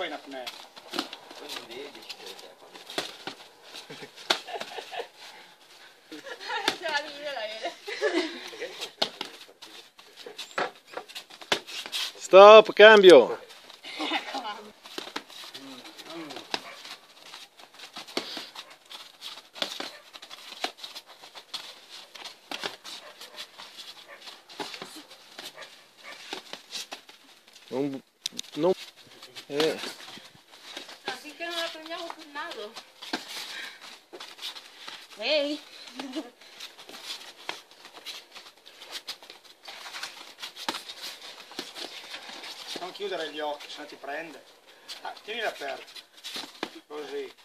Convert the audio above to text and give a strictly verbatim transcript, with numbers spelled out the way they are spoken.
in apnea. Poi non devi decidere te quando. Se la ride la vede. Stop, cambio. Non, non, eh. No, finché non la prendiamo sul naso. Ehi! Non chiudere gli occhi, se no ti prende. Ah, tienila aperta. Così.